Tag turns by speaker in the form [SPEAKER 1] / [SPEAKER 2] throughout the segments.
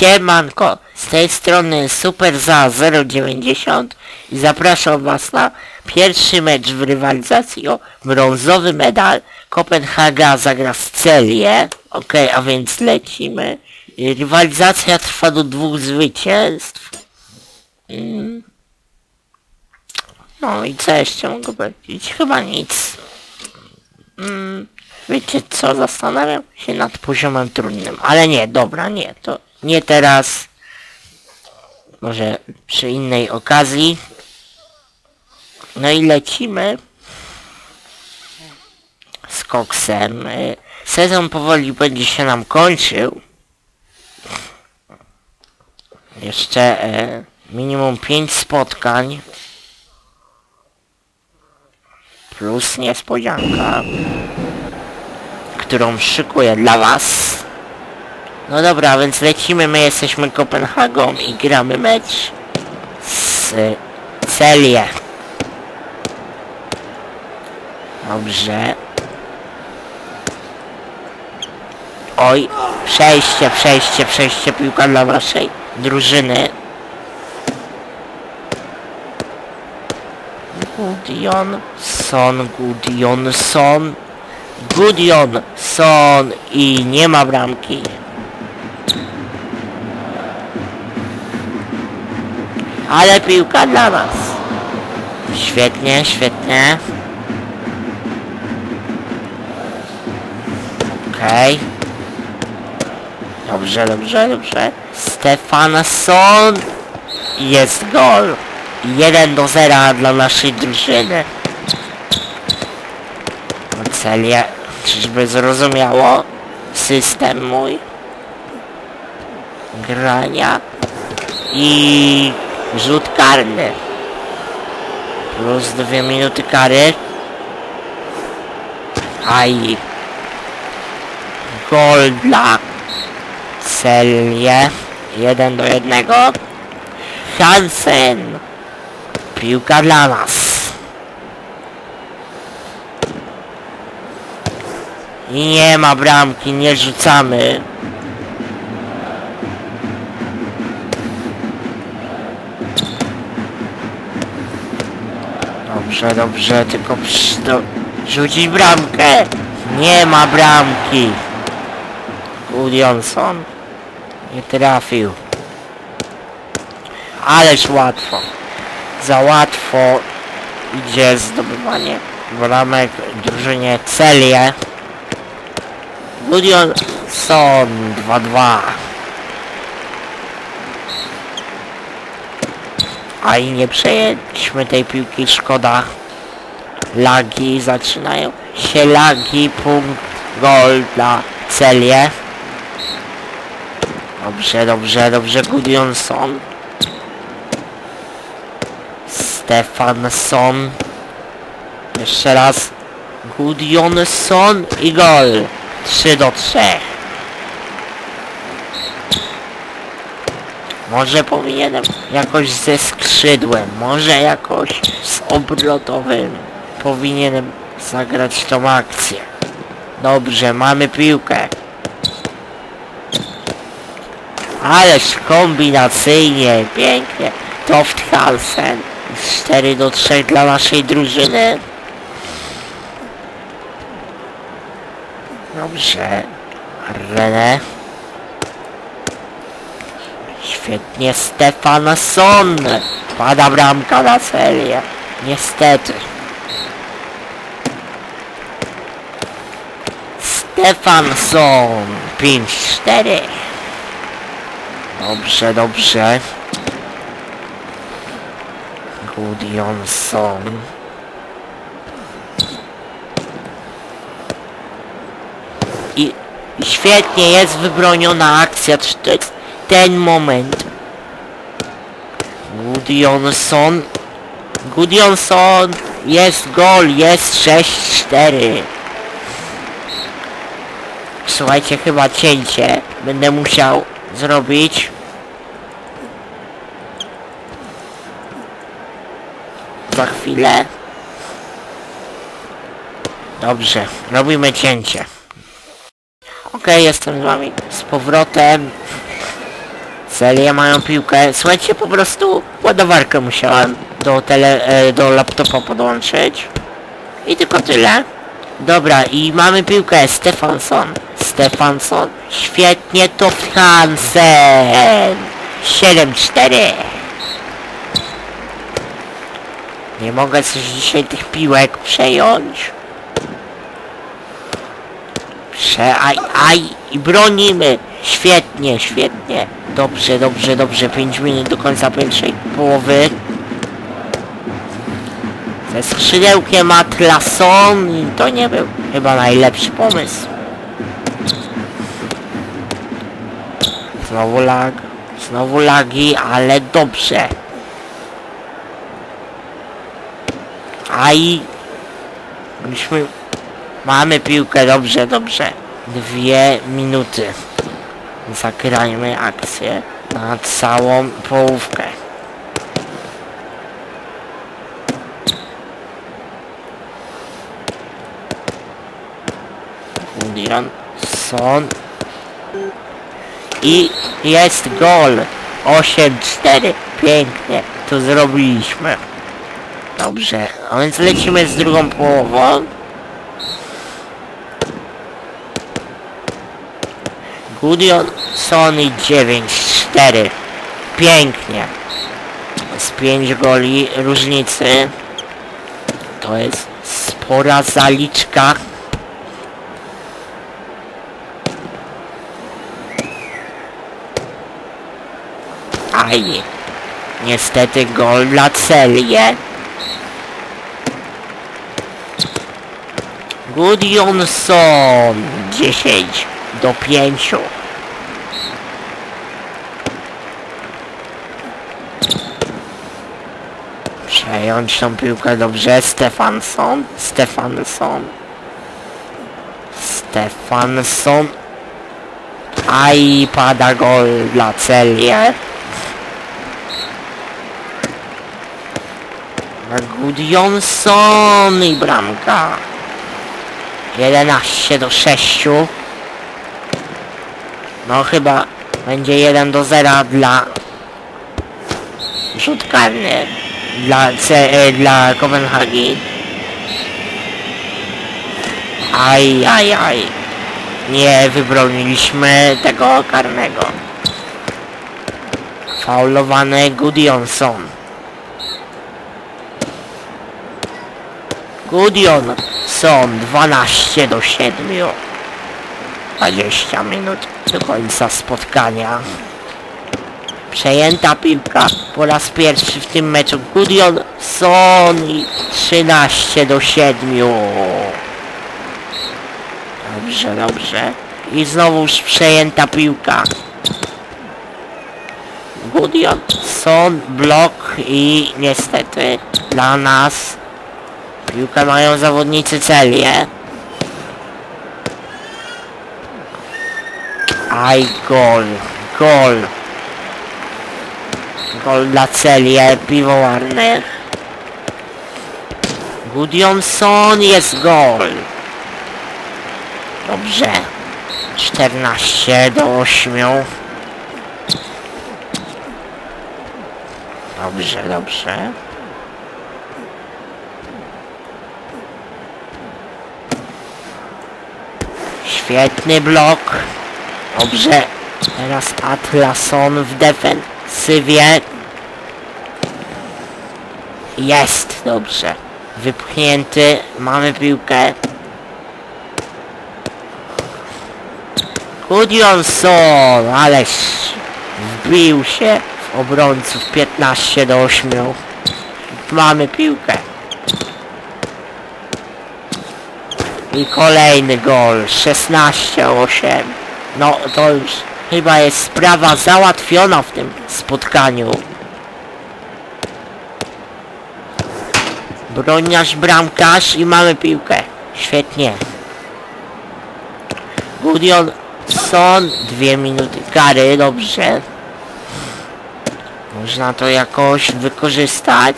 [SPEAKER 1] Siemanko, z tej strony Super za 090 i zapraszam was na pierwszy mecz w rywalizacji o brązowy medal. Kopenhaga zagra z Celię. Okej, a więc lecimy. Rywalizacja trwa do 2 zwycięstw. No i co jeszcze mogę powiedzieć? Chyba nic. Wiecie co, zastanawiam się nad poziomem trudnym, ale nie, dobra, nie, to nie teraz, może przy innej okazji. No i lecimy z koksem. Sezon powoli będzie się nam kończył. Jeszcze minimum 5 spotkań. Plus niespodzianka, którą szykuję dla was. No dobra, więc lecimy, my jesteśmy Kopenhagą i gramy mecz z Celię. Dobrze. Oj, przejście, piłka dla waszej drużyny. Gudjonsson i nie ma bramki. Ale piłka dla nas. Świetnie, świetnie. Okej. Dobrze. Stefansson. Jest gol. 1-0 dla naszej drużyny. Celia, czyżby zrozumiało system mój grania i rzut karny plus 2 minuty kary. Aj, gol dla Celię. 1-1. Hansen, piłka dla nas. I nie ma bramki, nie rzucamy. Dobrze, tylko rzucić bramkę. Nie ma bramki. Gudjonsson nie trafił. Ależ łatwo. Za łatwo idzie zdobywanie bramek drużynie Celię. Gudjonsson 2-2. A i nie przejęliśmy tej piłki, szkoda. Lagi, zaczynają się lagi, punkt, gol dla Celię. Dobrze, Gudjonsson. Stefansson. Jeszcze raz. Gudjonsson i gol. 3-3. Może powinienem jakoś ze skrzydłem, może jakoś z obrotowym powinienem zagrać tą akcję. Dobrze, mamy piłkę. Ależ kombinacyjnie, pięknie. Toft Hansen. 4-3 dla naszej drużyny. Dobrze. René. Świetnie, Stefansson. Pada bramka na Celię. Niestety. Stefansson. 5-4. Dobrze. Gudjonsson. I świetnie, jest wybroniona akcja. To jest ten moment. Gudjonsson. Jest gol, jest 6-4. Słuchajcie, chyba cięcie będę musiał zrobić. Za chwilę. Dobrze, robimy cięcie. Okej, jestem z wami z powrotem. Celie mają piłkę. Słuchajcie, po prostu ładowarkę musiałem do laptopa podłączyć. I tylko tyle. Dobra, i mamy piłkę. Stefansson. Świetnie, to Hansen. 7-4. Nie mogę coś dzisiaj tych piłek przejąć. I bronimy. Świetnie. Dobrze. 5 minut do końca pierwszej połowy. Ze skrzydełkiem Atlason i to nie był chyba najlepszy pomysł. Znowu lagi, ale dobrze. Mamy piłkę, dobrze. 2 minuty. Zagrajmy akcję na całą połówkę. Son. I jest gol. 8-4. Pięknie. To zrobiliśmy. Dobrze. A więc lecimy z drugą połową. Son i 9-4. Pięknie. Z 5 goli różnicy. To jest spora zaliczka. Niestety gol dla Celie. Son 10-5. Przejąć tą piłkę dobrze. Stefansson. Pada gol dla Celie. Son i bramka. 11-6. No chyba będzie 1-0 dla rzut karny dla Kopenhagi. Nie wybroniliśmy tego karnego. Faulowany Son. 12-7. 20 minut do końca spotkania. Przejęta piłka po raz pierwszy w tym meczu. Son i 13-7. Dobrze. I znowuż przejęta piłka. Son, blok i niestety dla nas piłkę mają zawodnicy Celie. Gol dla Celie, piwowarny. Son, jest gol. Dobrze. 14-8. Dobrze. Świetny blok. Dobrze. Teraz Atlason w defensywie. Jest. Dobrze. Wypchnięty. Mamy piłkę. Son. Ależ wbił się w obrońców. 15-8. Mamy piłkę. I kolejny gol. 16-8. No to już chyba jest sprawa załatwiona w tym spotkaniu. Broniarz, bramkarz i mamy piłkę. Świetnie. Son, 2 minuty kary, dobrze. Można to jakoś wykorzystać.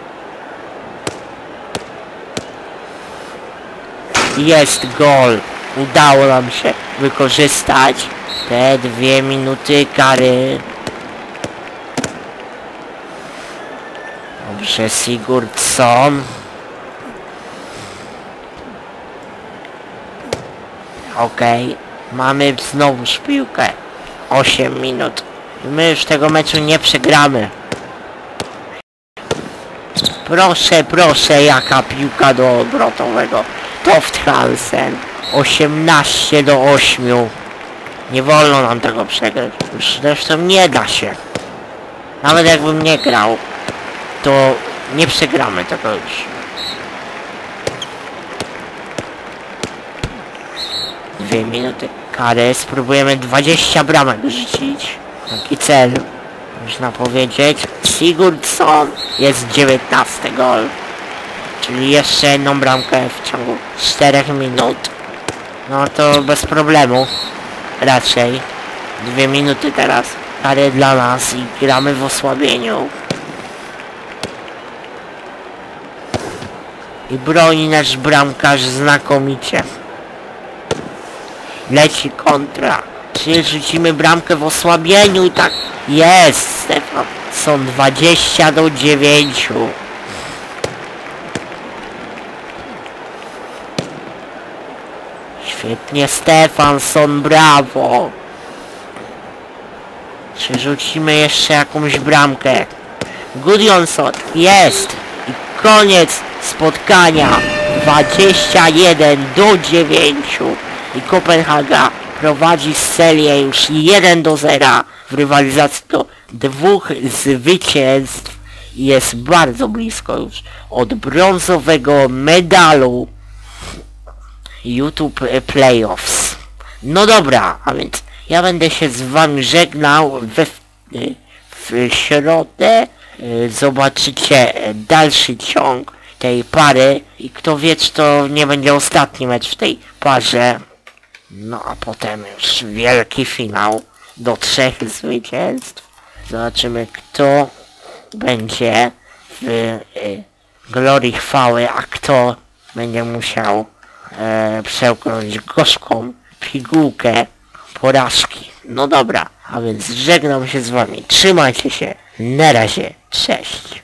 [SPEAKER 1] Jest gol. udało nam się wykorzystać te 2 minuty kary. Dobrze, Sigurdsson. Okej, mamy znowuż piłkę. 8 minut. My już tego meczu nie przegramy. Proszę, proszę, jaka piłka do obrotowego. Toft Hansen. 18-8. Nie wolno nam tego przegrać. Już zresztą nie da się. Nawet jakbym nie grał, to nie przegramy tego już. 2 minuty kary. Spróbujemy 20 bramek rzucić. Taki cel, można powiedzieć. Sigurdsson jest 19 gol. Czyli jeszcze jedną bramkę w ciągu 4 minut. No to bez problemu. Raczej. 2 minuty teraz kary dla nas i gramy w osłabieniu. I broni nasz bramkarz znakomicie. Leci kontra. Czy rzucimy bramkę w osłabieniu? Tak jest, Stefan. Są 20-9. Świetnie, Stefansson, brawo. Czy rzucimy jeszcze jakąś bramkę? Gudjonsson, jest. I koniec spotkania. 21-9. I Kopenhaga prowadzi serię już 1-0 w rywalizacji do 2 zwycięstw i jest bardzo blisko już od brązowego medalu YouTube Playoffs. No dobra, a więc ja będę się z wami żegnał w środę. Zobaczycie dalszy ciąg tej pary i kto wie, czy to nie będzie ostatni mecz w tej parze. No a potem już wielki finał do 3 zwycięstw. Zobaczymy, kto będzie w glorii chwały, a kto będzie musiał przełknąć gorzką pigułkę porażki. No dobra, a więc żegnam się z wami. Trzymajcie się. Na razie. Cześć.